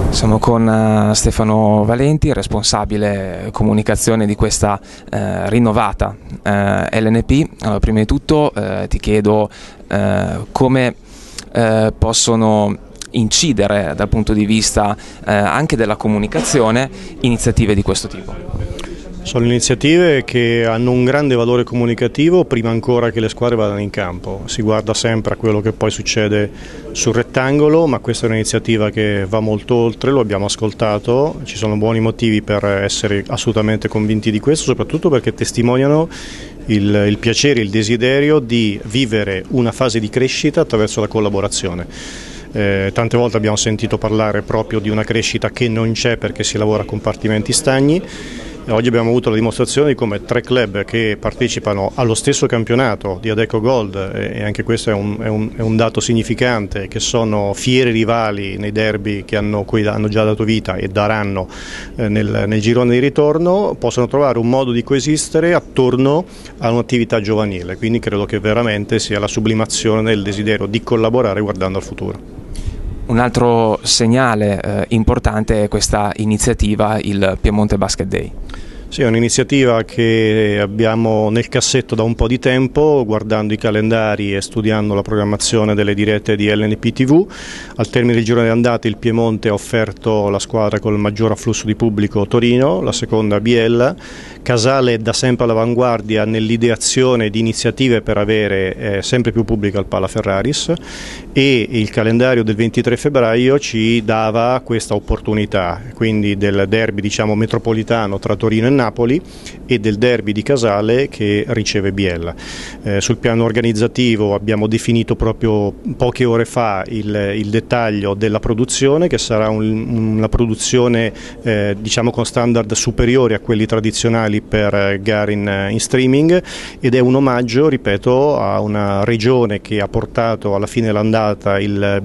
Siamo con Stefano Valenti, responsabile comunicazione di questa rinnovata LNP. Allora, prima di tutto ti chiedo come possono incidere dal punto di vista anche della comunicazione iniziative di questo tipo. Sono iniziative che hanno un grande valore comunicativo prima ancora che le squadre vadano in campo. Si guarda sempre a quello che poi succede sul rettangolo, ma questa è un'iniziativa che va molto oltre, lo abbiamo ascoltato, ci sono buoni motivi per essere assolutamente convinti di questo, soprattutto perché testimoniano il piacere, il desiderio di vivere una fase di crescita attraverso la collaborazione. Tante volte abbiamo sentito parlare proprio di una crescita che non c'è perché si lavora a compartimenti stagni. Oggi abbiamo avuto la dimostrazione di come 3 club che partecipano allo stesso campionato di Adecco Gold, e anche questo è un dato significante, che sono fieri rivali nei derby cui hanno già dato vita e daranno nel girone di ritorno, possono trovare un modo di coesistere attorno a un'attività giovanile, quindi credo che veramente sia la sublimazione del desiderio di collaborare guardando al futuro. Un altro segnale importante è questa iniziativa, il Piemonte Basket Day. Sì, è un'iniziativa che abbiamo nel cassetto da un po' di tempo, guardando i calendari e studiando la programmazione delle dirette di LNP TV. Al termine del girone di andata il Piemonte ha offerto la squadra con il maggior afflusso di pubblico Torino, la seconda Biella. Casale è da sempre all'avanguardia nell'ideazione di iniziative per avere sempre più pubblico al Pala Ferraris, e il calendario del 23 febbraio ci dava questa opportunità, quindi del derby metropolitano tra Torino e Napoli e del derby di Casale che riceve Biella. Sul piano organizzativo abbiamo definito proprio poche ore fa il dettaglio della produzione, che sarà una produzione con standard superiori a quelli tradizionali per gare in streaming, ed è un omaggio, ripeto, a una regione che ha portato alla fine dell'andata quasi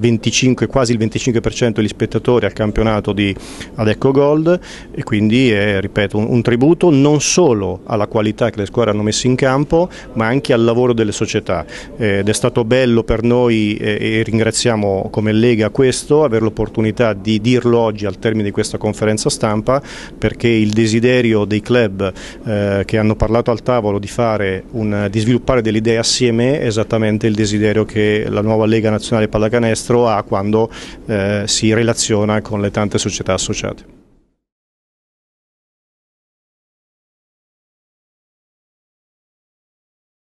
il 25% degli spettatori al campionato di Adecco Gold, e quindi è, ripeto, un tributo non solo alla qualità che le squadre hanno messo in campo, ma anche al lavoro delle società. Ed è stato bello per noi, e ringraziamo come Lega questo, avere l'opportunità di dirlo oggi al termine di questa conferenza stampa, perché il desiderio dei club che hanno parlato al tavolo di sviluppare delle idee assieme è esattamente il desiderio che la nuova Lega Nazionale Pallacanestro ha quando si relaziona con le tante società associate.